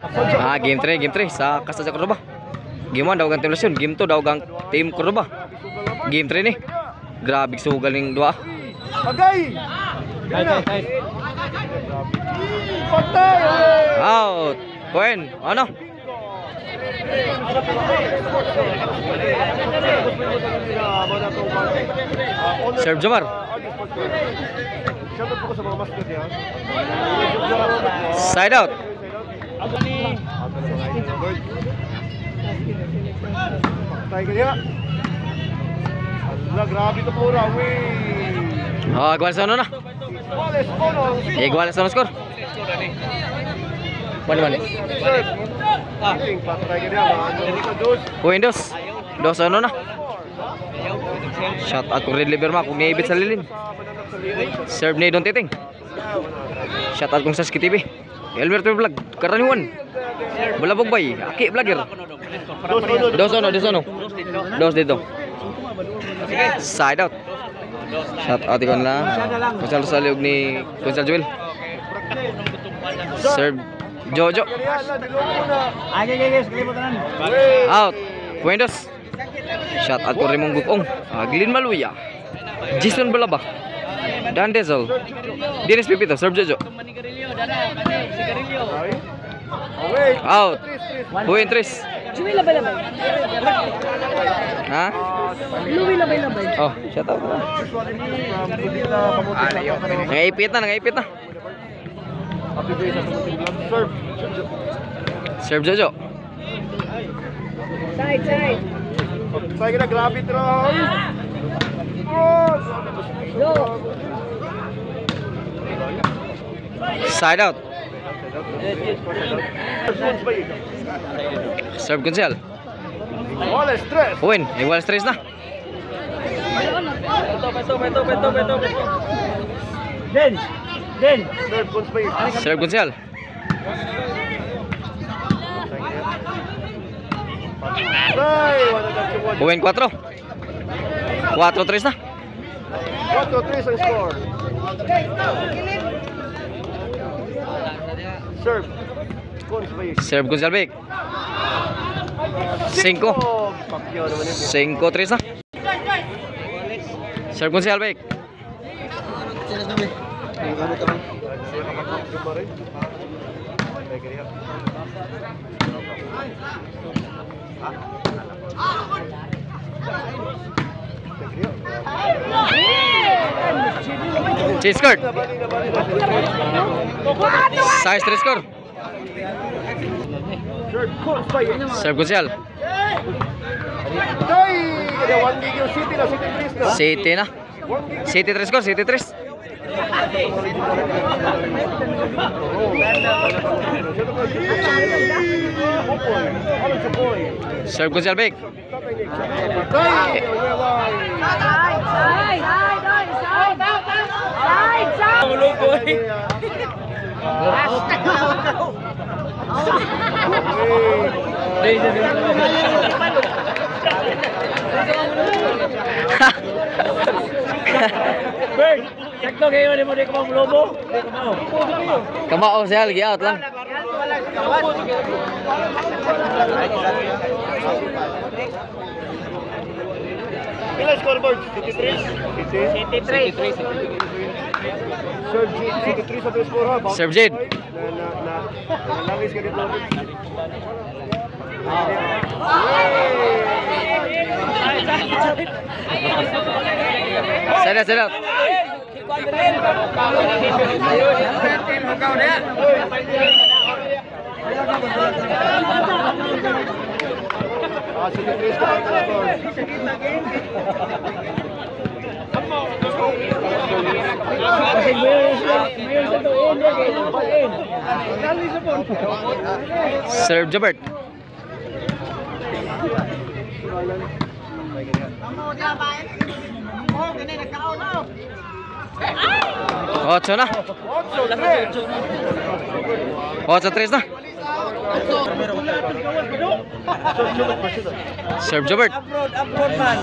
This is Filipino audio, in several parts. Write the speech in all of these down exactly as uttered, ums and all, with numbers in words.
Ah, game three, game three sa Casa sa Cordoba. Game one daw gang Team Lasyon, game two daw gang Team Cordoba. Game three ni. Grabe sugal ning duha. Agay. Out. Point. Ano? Serve Jomar. Side out. Patay kaya. Allah, grabe to pura. Oh, igual sa ano na? Igual sa ano score? Mana mana? Windows. Dos ano na? Shot out kung red liver ma kung niibit sa lilim. Serve ni Don Titing. Shot out kung sa Ski T V. Elmer to vlog karaniwan. Bulabog bay, aki vlogger. Dos ano, dos ano? Dos dito. Side out. Shot out ikon lang. Kusal saliog ni Kusal Joel. Serve Jojo. Out. Windows. Shot out ko Raymond Gupong. Aglin Maluya. Jason Balaba. Dan Dezel. Dennis Pipito. Serve Jojo. Out. Buin Tris. Cumi labay-labay. Ha? Louie labay-labay. Oh, shut up. Nangaipit na, nangaipit na. Serve Jojo. Side, side. Saya kena grabe terus. Go. Side out. Serve Gonzal. Wala stress. Win, igual stress na. Den. Den. Serve con space. Serve Gonzal. Ay, wala na si Wad. Win four. four three na. four to three ang score. Serve con space. Serve Gonzal Big. Cinco. Pakyo naman ito. Cinco tres na. Serve Gonzal Big. Change skirt. Size three score. Serve Gonzal. Ay, kada one gig yung City na, City three na. City na. City three score, City three. Serve Gonzal Big. Side, side, side, side, side, side. Ulo boy. Bird, sakto kayo ni mo di ka lobo. Kamao siya lagi out lang. Ilan scoreboard? City three? City three. Serve City three sa two score ha. Serve Jade. Na na na. Nangis ka dito. Set out, set out. Ah, City three score. Kasi mayroon sa mayroon sa tuon niya kay tuon. Dali sa pon. Serve Jabert. Ocho na. Ocho tres na. Serve Jabert. Abroad, abroad man.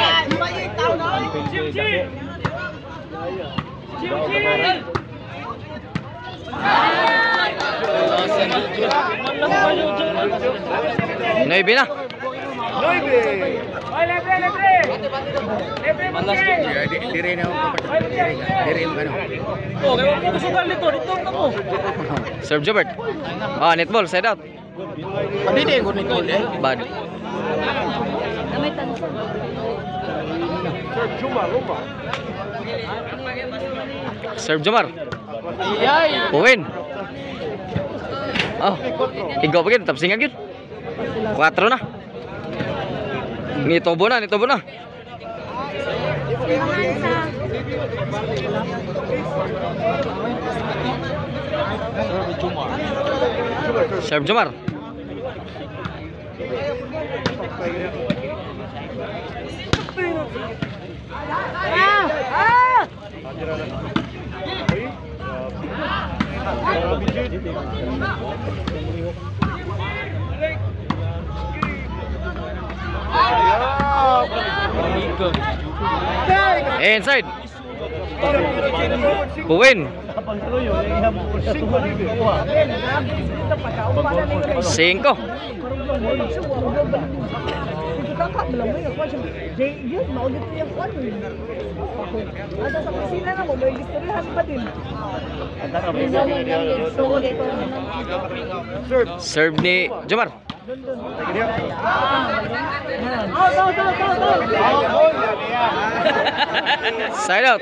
Chim chim. Chim chim. Nueve na. Nueve. Ay, lebre, lebre. Lebre mo siya. Dire na ako. Dire mo ano. Oh, kaya mo kusugal nito, dito ka mo. Serve Jobert. Ah, netball, side out. Hindi ko nito eh. Bad. Sir Juma, Roma. Serve Jomar. Iyay. Puwin. Oh, ikaw pa gid, tapos nga gid. Quatro na. Nitobo na, nitobo na. Serve Jomar. Inside. Puwin. Cinco. Kakak belum ya, kau macam dia mau gitu yang kuat ni. Ada sampai sini lah, mau beli istri hari badin. Serve ni Jomar. Side out.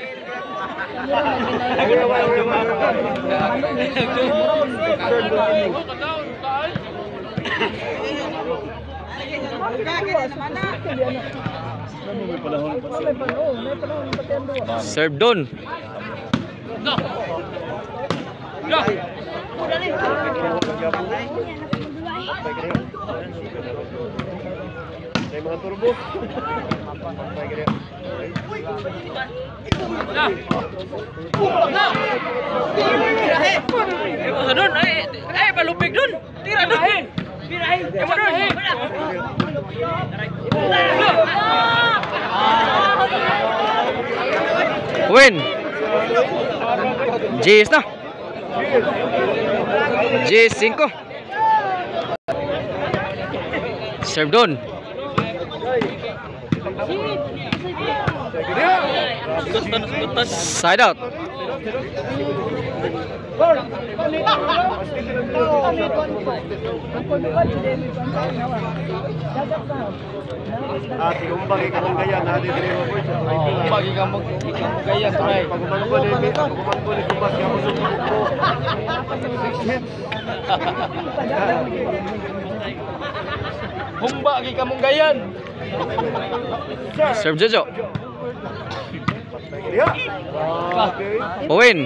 Serve Don. May mga turbo. Doon, ay, ay, palupig doon. Tira doon. Birahin. Emo doon. Win. Jis na. Jis cinco. Serve Don. Side out. Ah, tigumbang ikang gaya natin dire mo po sa try. Bagi kamu gaya try. Pagumang ko ni pagumang ko ni kubas ka mo suko. Six hits. Humba gi kamu gayan. Serve Jojo. Ya. Okay. Puwin.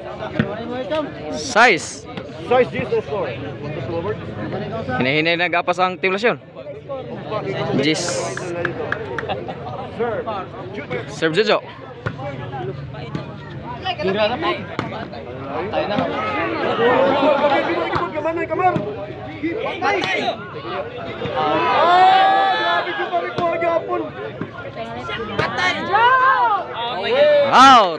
Size. Size this or score. Forward. Hinahinay na gapas ang timulasyon. Jis. Serve. Serve Jojo. Tira na po. Tayo na. Kamay kamar. Ah, grabe ko pa rin ko agapon. Out.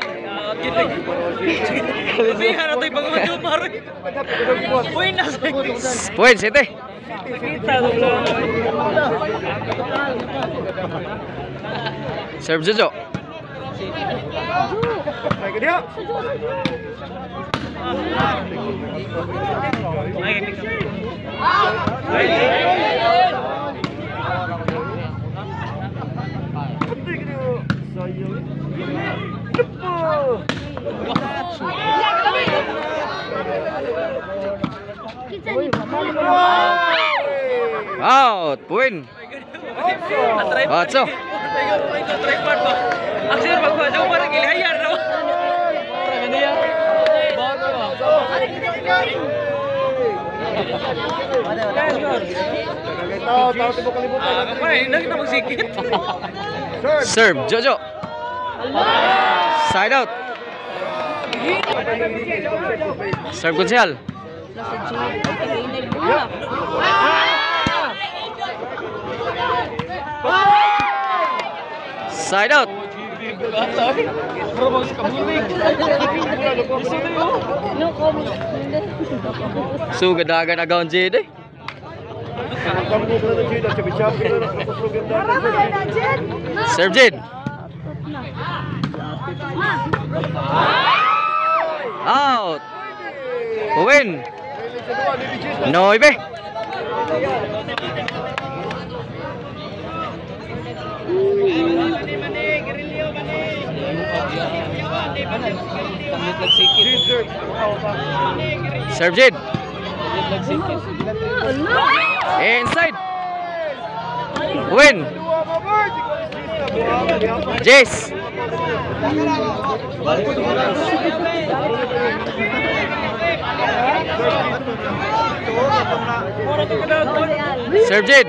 Sabihan natin pag madumar. Uy, nasa. Puwin, sete. Serve Jojo. Baik dia. Penting dia. Saya. Cepat. Out. Puwin. Otso. Aksir pag jauh parang ilahayar no. Tahu tahu tiba kalibutan. Apa ini kita magsikit. Serve Jojo. Side out. Serve Kunsihal. Side out. Sugad dagan agaw Jade. Serve Jade. Out. Win. Noibe. Serve Jade. Inside. Win. Jace. Serve Jade.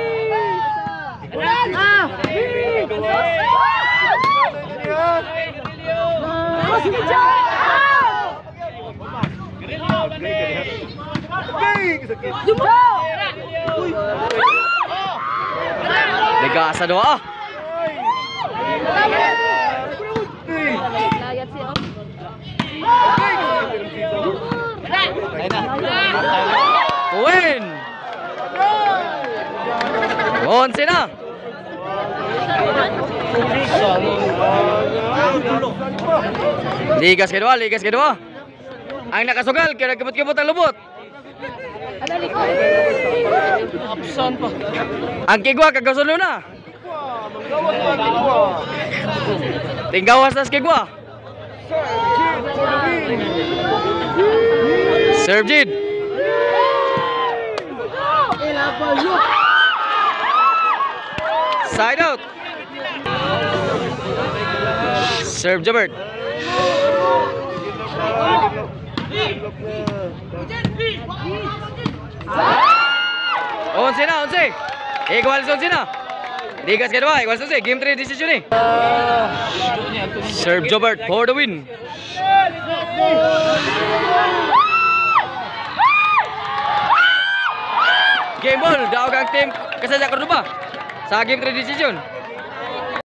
Lega sa doa. Win. Onse na. Ligas kedua, ligas kedua. Ang nakasugal, kaya kibot-kibot ang lubot. Ang kigwa, kagasulo na. Tinggawas na kigwa. Serve Jade. Side out. Serve Jabert. Onse na, onse. Igual sa onse na. Ligas kedua, igual sa onse. Game three decision eh. Serve Jabert for the win. Game ball, daog ang team Kasadya Cordoba sa game three decision.